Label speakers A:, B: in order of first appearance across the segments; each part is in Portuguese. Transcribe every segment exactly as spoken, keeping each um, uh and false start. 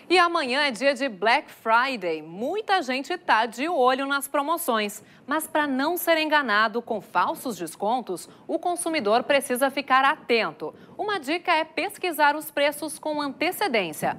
A: E amanhã é dia de Black Friday. Muita gente está de olho nas promoções. Mas para não ser enganado com falsos descontos, o consumidor precisa ficar atento. Uma dica é pesquisar os preços com antecedência.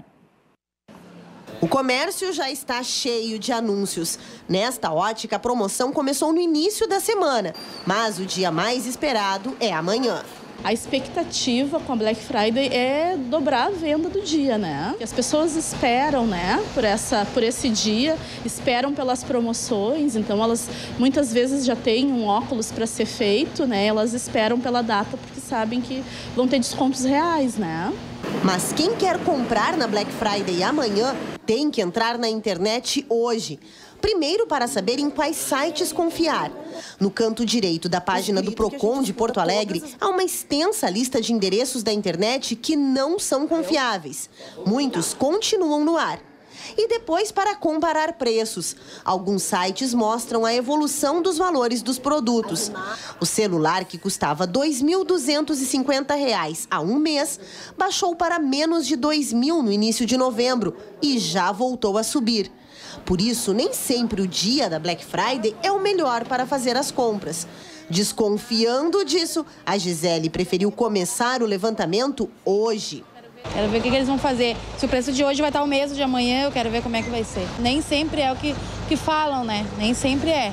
B: O comércio já está cheio de anúncios. Nesta ótica, a promoção começou no início da semana, mas o dia mais esperado é amanhã.
C: A expectativa com a Black Friday é dobrar a venda do dia, né? As pessoas esperam, né, por, essa, por esse dia, esperam pelas promoções, então elas muitas vezes já têm um óculos para ser feito, né? Elas esperam pela data porque sabem que vão ter descontos reais, né?
B: Mas quem quer comprar na Black Friday amanhã tem que entrar na internet hoje. Primeiro, para saber em quais sites confiar. No canto direito da página do Procon de Porto Alegre, há uma extensa lista de endereços da internet que não são confiáveis. Muitos continuam no ar. E depois, para comparar preços. Alguns sites mostram a evolução dos valores dos produtos. O celular, que custava dois mil duzentos e cinquenta reais há um mês, baixou para menos de dois mil no início de novembro e já voltou a subir. Por isso, nem sempre o dia da Black Friday é o melhor para fazer as compras. Desconfiando disso, a Gisele preferiu começar o levantamento hoje.
D: Quero ver o que eles vão fazer. Se o preço de hoje vai estar o mesmo de amanhã, eu quero ver como é que vai ser. Nem sempre é o que, que falam, né? Nem sempre é.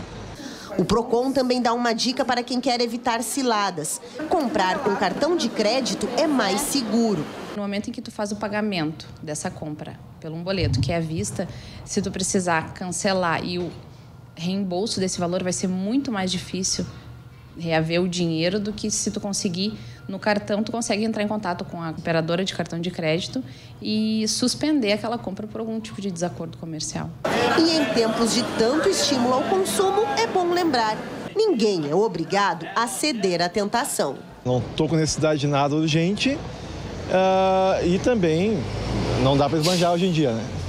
B: O Procon também dá uma dica para quem quer evitar ciladas. Comprar com cartão de crédito é mais seguro.
E: No momento em que tu faz o pagamento dessa compra pelo um boleto, que é à vista, se tu precisar cancelar e o reembolso desse valor vai ser muito mais difícil reaver o dinheiro do que se tu conseguir no cartão, tu consegue entrar em contato com a operadora de cartão de crédito e suspender aquela compra por algum tipo de desacordo comercial.
B: E em tempos de tanto estímulo ao consumo, é bom lembrar, ninguém é obrigado a ceder à tentação.
F: Não estou com necessidade de nada urgente uh, e também não dá para esbanjar hoje em dia, né?